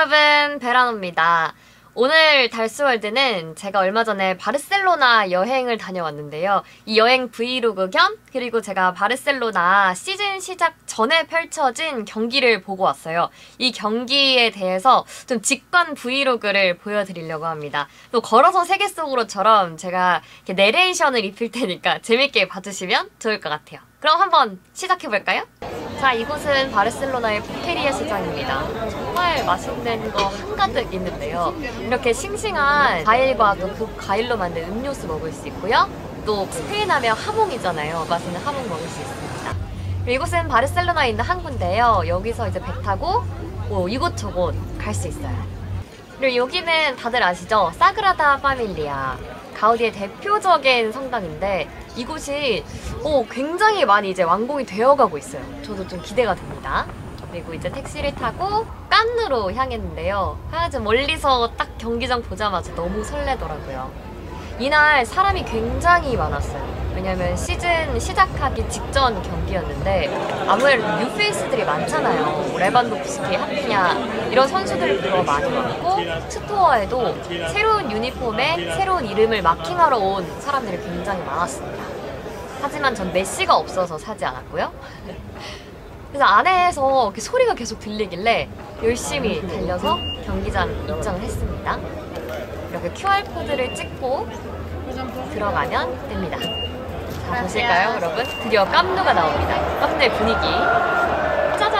여러분, 베라노입니다. 오늘 달스월드는 제가 얼마 전에 바르셀로나 여행을 다녀왔는데요. 이 여행 브이로그 겸 그리고 제가 바르셀로나 시즌 시작 전에 펼쳐진 경기를 보고 왔어요. 이 경기에 대해서 좀 직관 브이로그를 보여드리려고 합니다. 또 걸어서 세계 속으로처럼 제가 이렇게 내레이션을 입힐 테니까 재밌게 봐주시면 좋을 것 같아요. 그럼 한번 시작해볼까요? 자, 이곳은 바르셀로나의 포케리아 시장입니다. 정말 맛있는 거 한가득 있는데요. 이렇게 싱싱한 과일과 또 그 과일로 만든 음료수 먹을 수 있고요. 또 스페인 하면 하몽이잖아요. 맛있는 하몽 먹을 수 있습니다. 이곳은 바르셀로나에 있는 항구인데요. 여기서 이제 배 타고 이곳저곳 갈 수 있어요. 그리고 여기는 다들 아시죠? 사그라다 파밀리아. 가우디의 대표적인 성당인데 이곳이 굉장히 많이 이제 완공이 되어가고 있어요. 저도 좀 기대가 됩니다. 그리고 이제 택시를 타고 깐누로 향했는데요. 좀 멀리서 딱 경기장 보자마자 너무 설레더라고요. 이날 사람이 굉장히 많았어요. 왜냐면 시즌 시작하기 직전 경기였는데 아무래도 뉴페이스들이 많잖아요. 레반도프스키, 하피냐 이런 선수들이 보러 많이 왔고 스토어에도 새로운 유니폼에 새로운 이름을 마킹하러 온 사람들이 굉장히 많았습니다. 하지만 전 메시가 없어서 사지 않았고요. 그래서 안에서 이렇게 소리가 계속 들리길래 열심히 달려서 경기장 입장을 했습니다. 이렇게 QR코드를 찍고 들어가면 됩니다. 자, 보실까요, 여러분? 드디어 깜누가 나옵니다. 깜누의 분위기. 짜잔!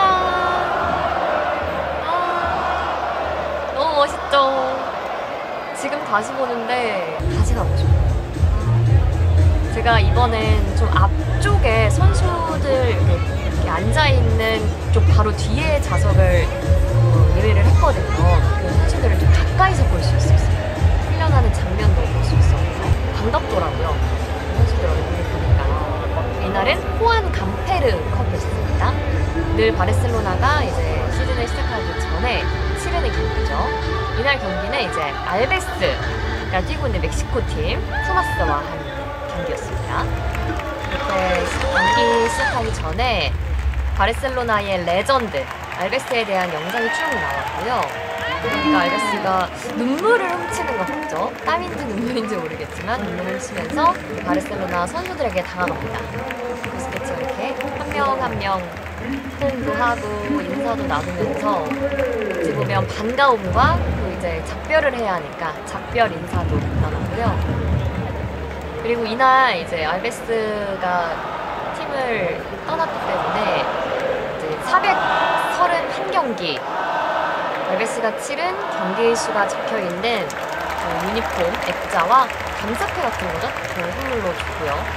너무 멋있죠? 지금 다시 보는데 다시 가고 싶어요. 제가 이번엔 좀 앞쪽에 선수들 이렇게 앉아있는 쪽 바로 뒤에 좌석을 예매를 했거든요. 그 선수들을 좀 가까이서 볼 수 있었어요. 훈련하는 장면도 볼 수 있었고 반갑더라고요. 선수들 얼굴을 보니까. 이날은 호안 감페르 컵이었습니다. 늘 바르셀로나가 이제 시즌을 시작하기 전에 치르는 경기죠. 이날 경기는 이제 알베스가 뛰고 있는 멕시코 팀 토마스와 한 경기였습니다. 이렇게 경기 시작하기 전에 바르셀로나의 레전드 알베스에 대한 영상이 쭉 나왔고요. 그러니까 알베스가 눈물을 훔치는 것 같죠? 땀인지 눈물인지 모르겠지만 눈물을 훔치면서 바르셀로나 선수들에게 다가갑니다. 부스케츠 이렇게 한 명 한 명 호응도 하고 인사도 나누면서 어찌 보면 반가움과 또 이제 작별을 해야 하니까 작별 인사도 나눴고요. 그리고 이날 이제 알베스가 팀을 떠났기 때문에 이제 431경기 알베스가 치른 경기 수가 적혀있는 유니폼, 액자와 감사패 같은 거죠? 그걸 선물로 줬고요.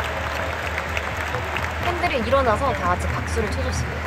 팬들이 일어나서 다 같이 박수를 쳐줬습니다.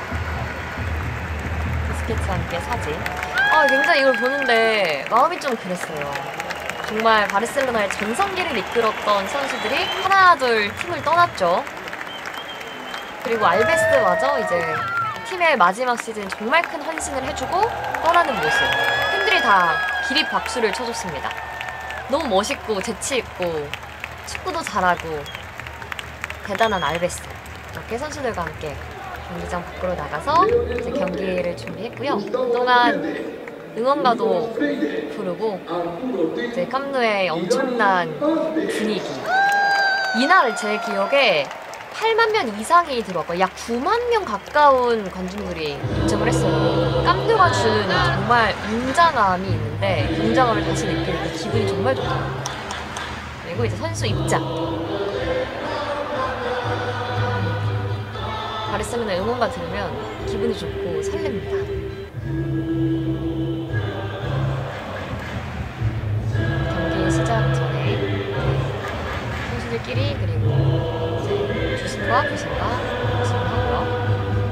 부스케츠와 함께 사진. 굉장히 이걸 보는데 마음이 좀 그랬어요. 정말 바르셀로나의 전성기를 이끌었던 선수들이 하나 둘 팀을 떠났죠. 그리고 알베스마저 이제 팀의 마지막 시즌 정말 큰 헌신을 해주고 떠나는 모습. 팬들이 다 기립 박수를 쳐줬습니다. 너무 멋있고 재치있고 축구도 잘하고 대단한 알베스. 이렇게 선수들과 함께 경기장 밖으로 나가서 이제 경기를 준비했고요. 그동안 응원가도 부르고 이제 깜누의 엄청난 분위기. 이날 제 기억에 8만 명 이상이 들어왔고 약 9만 명 가까운 관중들이 입장을 했어요. 깜누가 주는 정말 웅장함이 있는데 웅장함을 다시 느끼니까 기분이 정말 좋더라고요. 그리고 이제 선수 입장. 바르셀로나 응원가 들으면 기분이 좋고 설렙니다. 시작 전에 선수들끼리 그리고 이제 주심과 부심과 하고요.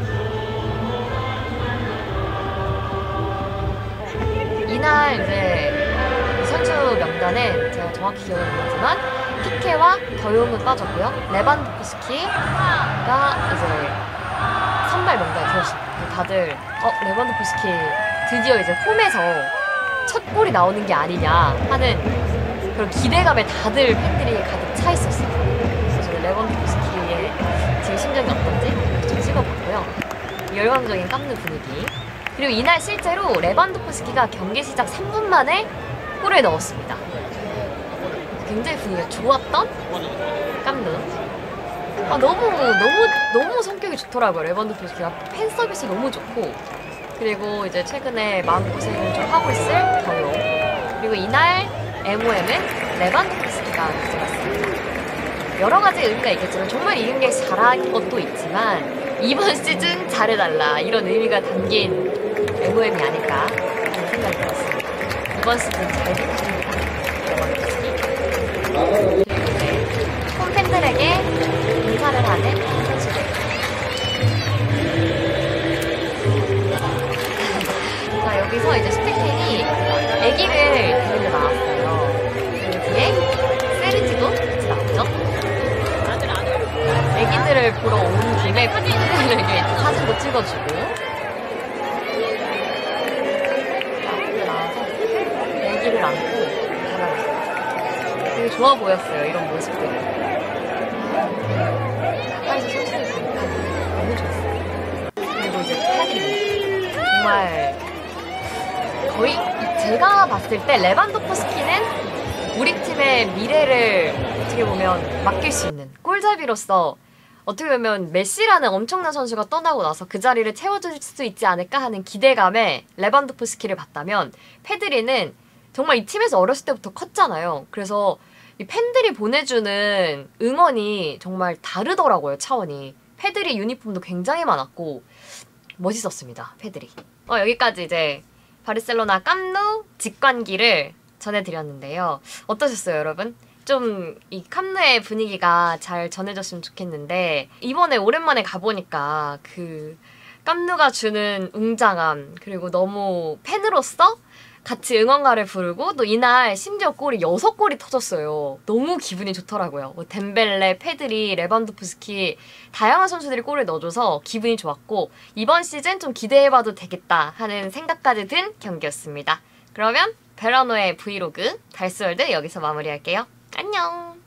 이날 이제 선수 명단에 제가 정확히 기억은 안 나지만 피케와 더용은 빠졌고요. 레반도프스키가 이제 선발 명단에 들었습니다. 다들 레반도프스키 드디어 이제 홈에서 첫 골이 나오는 게 아니냐 하는 그런 기대감에 다들 팬들이 가득 차 있었어요. 그래서 저는 레반도프스키의 지금 심정이 어떤지 좀 찍어봤고요. 열광적인 깜누 분위기. 그리고 이날 실제로 레반도프스키가 경기 시작 3분 만에 골을 넣었습니다. 굉장히 분위기가 좋았던 깜누. 너무 성격이 좋더라고요. 레반도프스키가 팬 서비스 너무 좋고, 그리고 이제 최근에 마음고생을 좀 하고 있을 더요. 그리고 이날 MOM은 레반도프스키가 가져갔습니다. 여러 가지 의미가 있겠지만 정말 이경기가 잘한 것도 있지만 이번 시즌 잘해달라 이런 의미가 담긴 MOM이 아닐까 하는 생각이 들었습니다. 이번 시즌 잘 부탁드립니다. 그리고 이제 홈팬들에게 인사를 하는 선수들. 자, 여기서 이제 스테켄이 아기를 데리러 나왔어요. 그리고 뒤에 세르지도 같이 나오죠. 애기들을 보러 온 김에 팬들에게 사진도 찍어주고, 앞에 나와서 애기를 안고 가라앉았어요. 되게 좋아 보였어요, 이런 모습들이. 가까이서 선수들 보니까 너무 좋았어요. 그리고 이제 패드리, 정말 거의 제가 봤을 때 레반도프스키는 우리 팀의 미래를 어떻게 보면 맡길 수 있는 골잡이로서, 어떻게 보면 메시라는 엄청난 선수가 떠나고 나서 그 자리를 채워줄 수 있지 않을까 하는 기대감에 레반도프스키를 봤다면, 페드리는 정말 이 팀에서 어렸을 때부터 컸잖아요. 그래서 이 팬들이 보내주는 응원이 정말 다르더라고요, 차원이. 페드리 유니폼도 굉장히 많았고 멋있었습니다, 페드리. 여기까지 이제 바르셀로나 깜누 직관기를 전해드렸는데요. 어떠셨어요, 여러분? 좀 이 캄누의 분위기가 잘 전해졌으면 좋겠는데, 이번에 오랜만에 가보니까 그 깜누가 주는 웅장함, 그리고 너무 팬으로서 같이 응원가를 부르고, 또 이날 심지어 골이 6골이 터졌어요. 너무 기분이 좋더라고요. 뭐 덴벨레, 페드리, 레반도프스키 다양한 선수들이 골을 넣어줘서 기분이 좋았고, 이번 시즌 좀 기대해봐도 되겠다 하는 생각까지 든 경기였습니다. 그러면 베라노의 브이로그 달스월드 여기서 마무리할게요. 안녕!